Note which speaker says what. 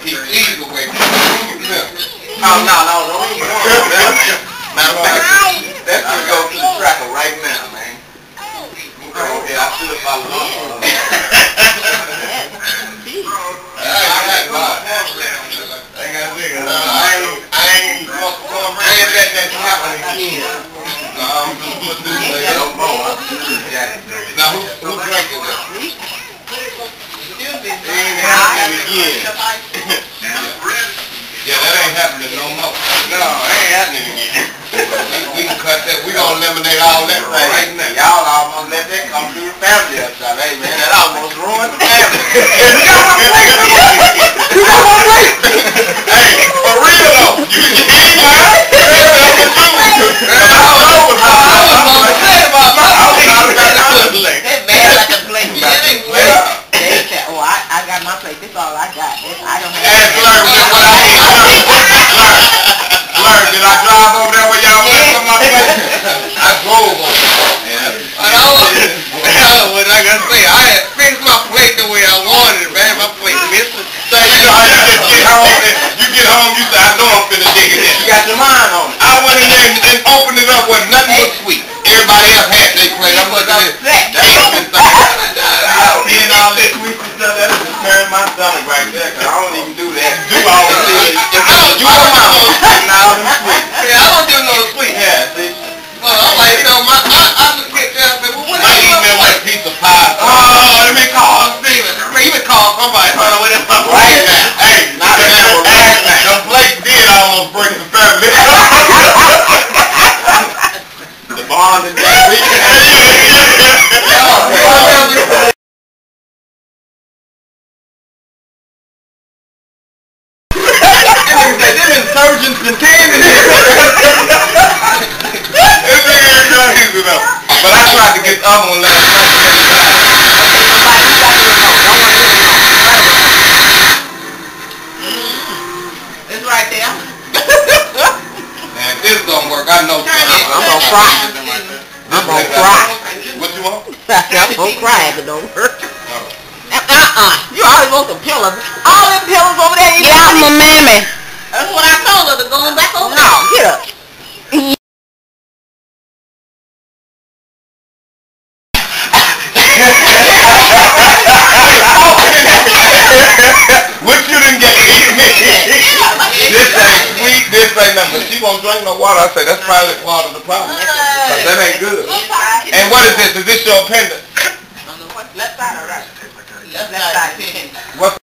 Speaker 1: keep these away from you. Oh, no, don't even want that. Matter of fact, that's gonna go to the tracker right now, man. Okay, I should have followed up. I ain't letting that happen again. No, I'm just putting this way no more. Now, who's drinking this? It ain't happening again. Yeah, that ain't happening no more. No, it ain't happening again. We can cut that. We gonna eliminate all that right now. Y'all almost let that come through the family upside. Hey man, that almost ruined the family. You got my plate. Hey, for real though. You eat mine. I got my plate. This all I got. I don't have. Ask Larry what I ate. Larry, did I drive over there where y'all went from my plate? I drove over there. What I gotta say, I had fixed my plate the way I wanted it, man. My plate missing. So you know how you just get home and you get home, you say, I know I'm finna dig it in. You got your mind on it. I went in there and opened it up with nothing but sweet. Everybody else had their plate. I'm looking at that. Seeing all this sweet stuff, that's just turning my stomach right there, cause I don't even do that. Do all the sweet. You want my sweet now, them sweet. Yeah, I don't do no sweet. Yeah, see. Well, I'm like, you know, I just get there and say, well, what I eat me like a piece of pie. Oh, let me call Steven. Even call somebody. What is my plate? Hey, not that. The plate did almost break the family. The bond is that week. Them insurgents contending here. This nigga ain't crazy though. But I tried to get the other one last It's right there. Man, this don't work. I know. I'm gonna cry. I'm gonna cry. What you want? I'm gonna cry if it don't work. You always want some pillows. All them pillows over there. Get out, my mammy. That's what I told her to go back over. No, get up. What you done get to eat me? This ain't sweet, this ain't nothing. But she won't drink no water. I say that's probably part of the problem. But that ain't good. And what is this? Is this your appendix? On the left side or right? Left side. What?